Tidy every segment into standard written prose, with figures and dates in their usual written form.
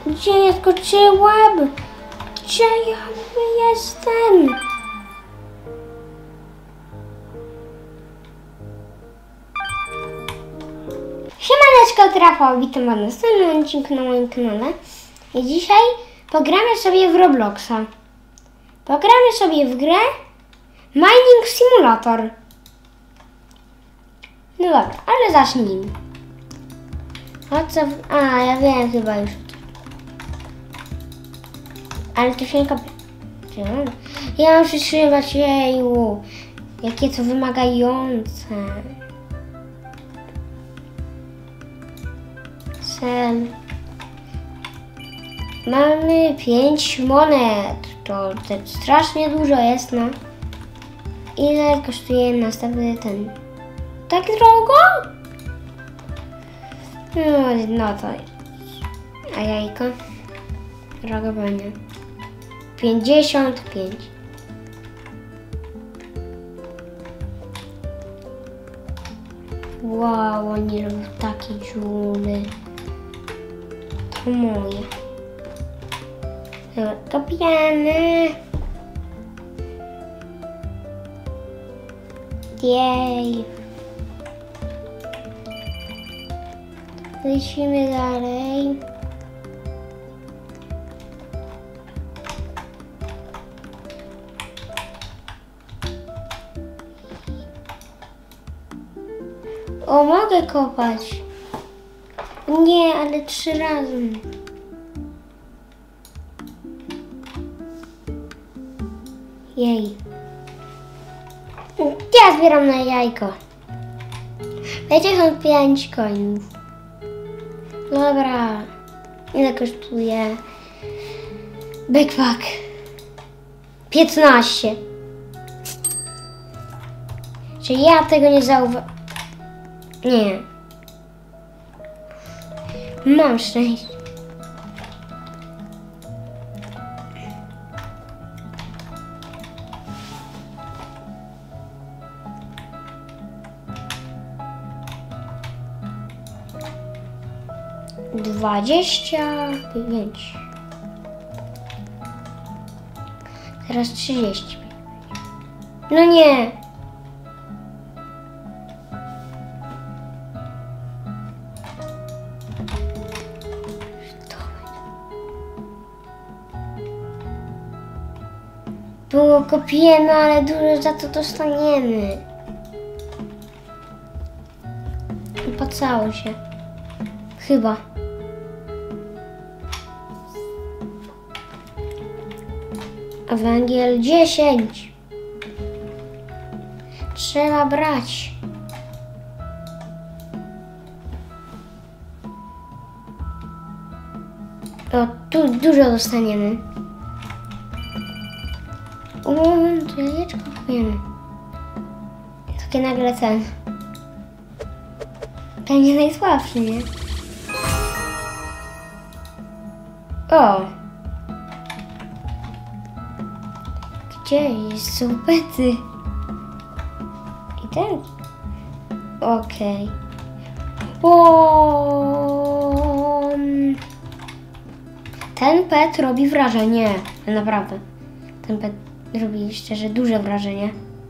Gdzie ja skoczyłem? Gdzie ja jestem? Siemaneczko, Rafał, witam was na następnym odcinku na moim kanale. I dzisiaj pogramy sobie w Robloxa. Pogramy sobie w grę Mining Simulator. No dobra, ale zacznijmy. O co? Ja wiem chyba już. Ale to się kopie. Ja mam przytrzymać, jeju. Jakie to wymagające. Mamy 5 monet. To strasznie dużo jest, no. Ile kosztuje następny ten? Tak drogo? No to. A jajko? Drogo będzie. 55. Wow, oni robią takie dziury. To moje. Dobra, kopiemy. Jej. Lecimy dalej. O, mogę kopać. Nie, ale 3 razy. Jej. Ja zbieram na jajko. 55 coinów. Dobra. Ile kosztuje? Backpack. 15. Czy ja tego nie zauważyłem? Nie. Mam szczęście. Dwadzieścia 25. Teraz 30. No nie. Było kopiemy, ale dużo za to dostaniemy. Opłacało się. Chyba. A węgiel 10. Trzeba brać. O, tu dużo dostaniemy. To jajeczko kupujemy. Takie nagle ten. Będzie najsłabszy, nie? O! Gdzie są pety? I ten? Okej. O! Ten pet robi wrażenie. Naprawdę. Ten pet robi szczerze duże wrażenie.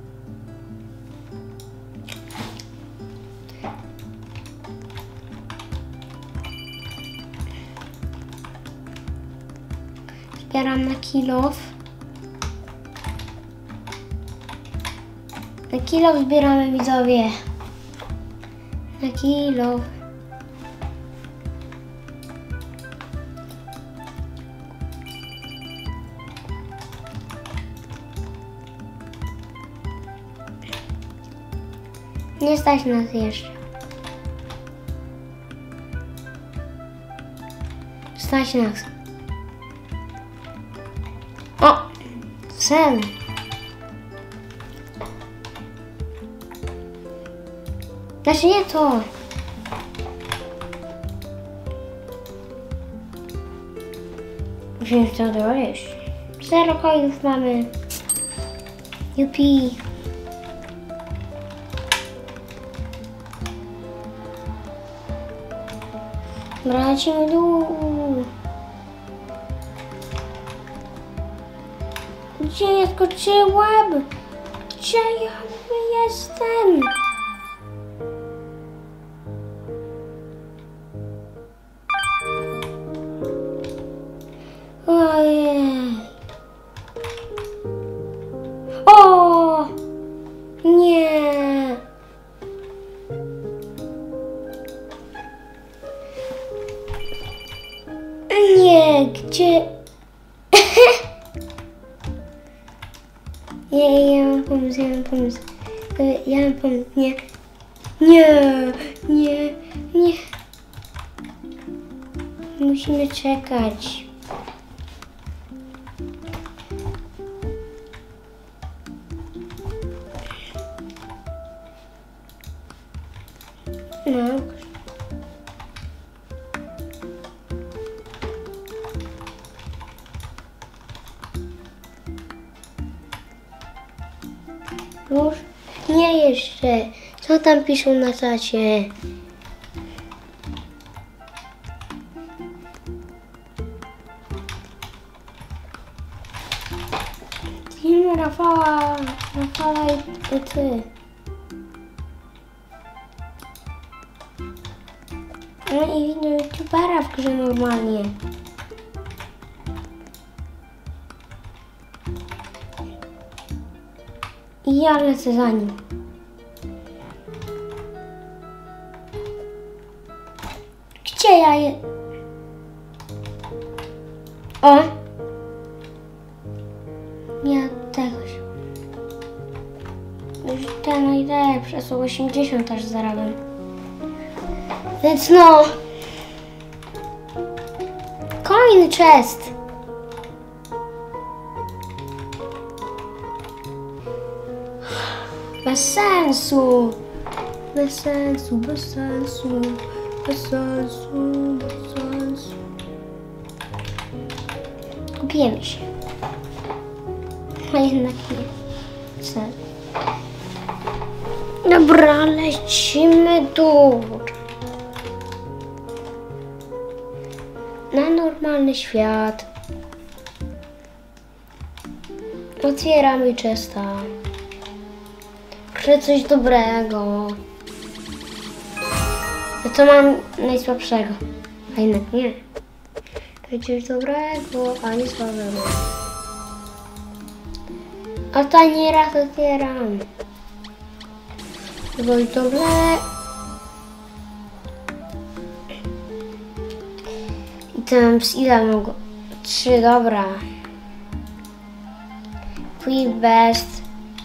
Zbieram na kilof. Na kilof zbieramy, widzowie. Na kilof. Nie stać nas jeszcze. Stać nas. O! Sen. Znaczy nie to. Musimy to dojść. 0 coinów mamy. Jupi. Lecimy w dół. Gdzie ja skoczyłam? Gdzie ja jestem? Ojej. O! Nie. Nie, gdzie? Ja mam pomysł, ja mam pomysł, nie. Musimy czekać. No. Już? Nie jeszcze. Co tam piszą na czacie? Team Rafała i ty. No i widzę youtubera w grze normalnie. I ja lecę za nim. Gdzie ja je... O! Ja tegoś. Już ten najlepszy, 180 aż zarabiam. Więc no... Coin chest! Bez sensu! Bez sensu, bez sensu, bez sensu, bez sensu. Kupimy się. A jednak nie. Co? Dobra, lecimy dół. Na normalny świat. Otwieramy chesta. Chcę coś dobrego. Ja to mam najsłabszego. A jednak nie. To coś dobrego, a nie słabego. A to nie raz otwieram. Coś dobre. I tam z ile mogło? 3, dobra. Quick best.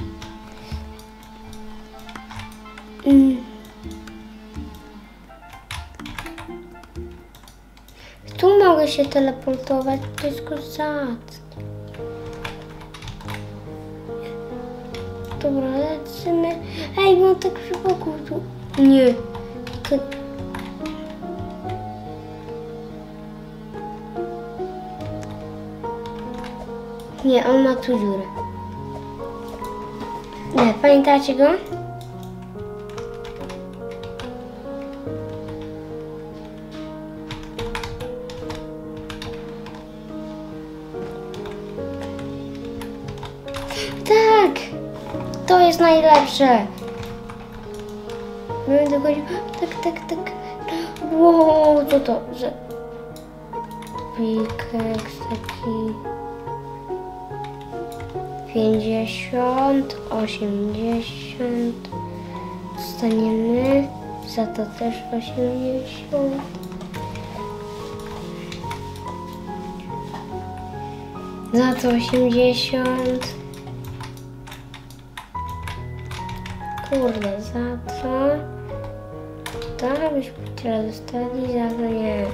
Tu mogę się teleportować, to jest kozak. Dobra, lecimy. Ej, bo tak wokół tu. Nie. Nie, on ma tu dziurę. Nie, pamiętacie go? Tak! To jest najlepsze! Będę chodził. Tak. Wow, co to? Że... Pickaxe taki... 50, 80. Dostaniemy. Za to też 80. Za to 80. Kurde, za to... To byśmy tyle dostali, za to nie.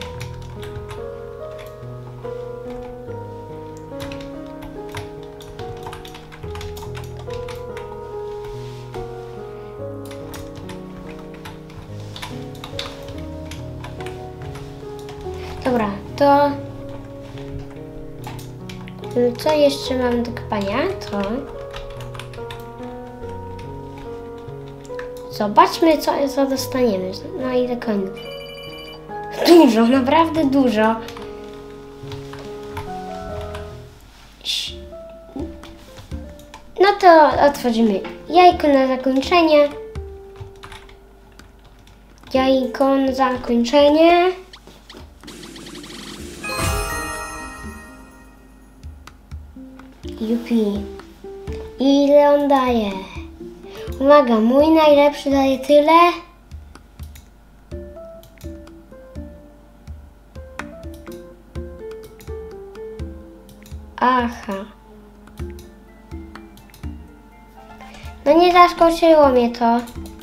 Dobra, to... Co jeszcze mam do kopania? To... Zobaczmy, co dostaniemy. Na ile końców. Dużo, naprawdę dużo. No to otworzymy jajko na zakończenie. Jajko na zakończenie. Jupi. Ile on daje? Uwaga, mój najlepszy daje tyle. Aha. No nie zaskoczyło mnie to.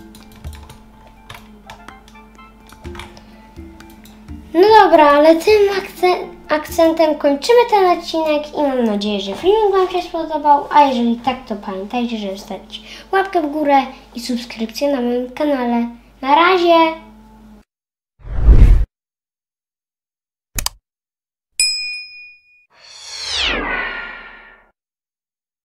No dobra, ale tym akcentem kończymy ten odcinek i mam nadzieję, że filmik Wam się spodobał, a jeżeli tak, to pamiętajcie, żeby wstawić łapkę w górę i subskrypcję na moim kanale. Na razie!